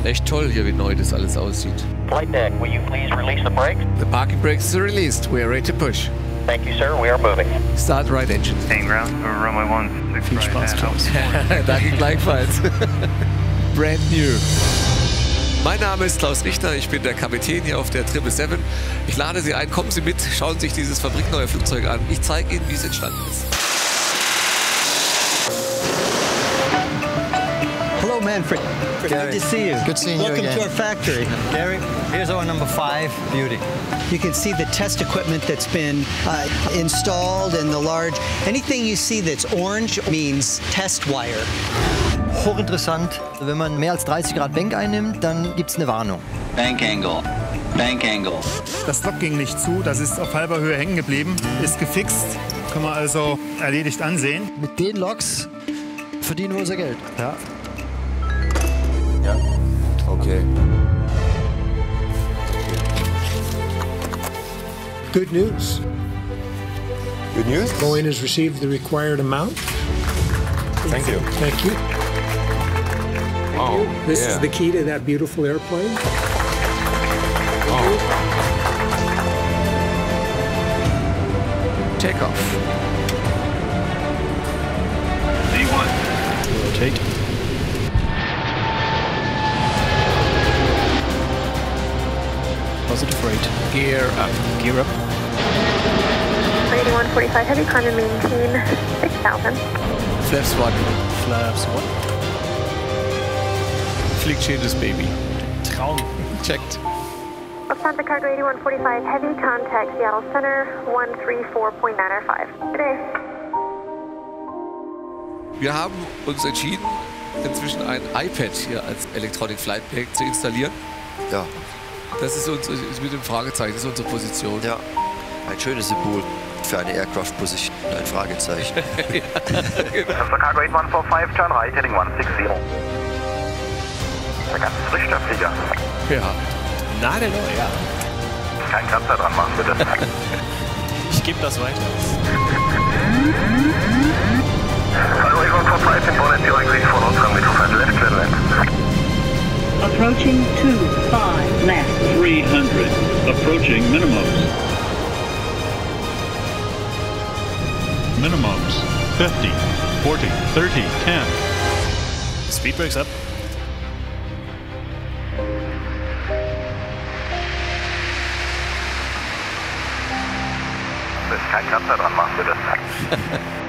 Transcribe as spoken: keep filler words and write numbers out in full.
Echt toll hier, wie neu das alles aussieht. Flight deck, will you please release the brakes? The parking brakes are released. We are ready to push. Thank you, sir. We are moving. Start right engine. Staying ground for runway one. Viel Spaß, Klaus. Danke gleichfalls. Brand new. Mein Name ist Klaus Richter, ich bin der Kapitän hier auf der sieben sieben sieben. Ich lade Sie ein, kommen Sie mit, schauen Sie sich dieses fabrikneue Flugzeug an. Ich zeige Ihnen, wie es entstanden ist. Hello, Manfred. Gary. Good to see you. Good seeing Welcome you again. to our factory. Gary, here's our number five Beauty. You can see the test equipment that's been uh, installed and the large. Anything you see that's orange means test wire. Hochinteressant. Wenn man mehr als dreißig Grad Bank einnimmt, dann gibt es eine Warnung. Bank angle. Bank angle. Das Lock ging nicht zu, das ist auf halber Höhe hängen geblieben, ist gefixt, kann man also erledigt ansehen. Mit den Loks verdienen wir unser Geld. Ja. Ja, okay. Good news. Good news? Boeing has received the required amount. Thank you. Thank you. Oh, This yeah. is the key to that beautiful airplane. Oh. Take off. D one. Rotate. Positive rate. Gear up. Gear up. eighty-one forty-five heavy, climb and maintain six thousand. Flaps one. Flaps one. Fliegt schönes Baby. Traum. Checkt. Lufthansa Cargo eighty-one forty-five heavy, contact Seattle Center one three four point nine five. Good day. Wir haben uns entschieden, inzwischen ein iPad hier als Electronic Flight Pack zu installieren. Ja. Das ist, uns, ist mit dem Fragezeichen, das ist unsere Position. Ja, ein schönes Symbol für eine Aircraft Position, ein Fragezeichen. Lufthansa Cargo eight one four five, turn right, heading one six zero. Der ganz frisch, der Flieger. Ja. Nagelneu, ja. Kein Kratzer dran machen, bitte. Ich gebe das weiter. Cargo eight one four five, in bonnet, zero green, follow, come with five left, clear left. Approaching two five left. three hundred. Approaching minimums. Minimums. fifty, forty, thirty, ten. Speed brakes up. Kein Kratzer dran machen, bitte.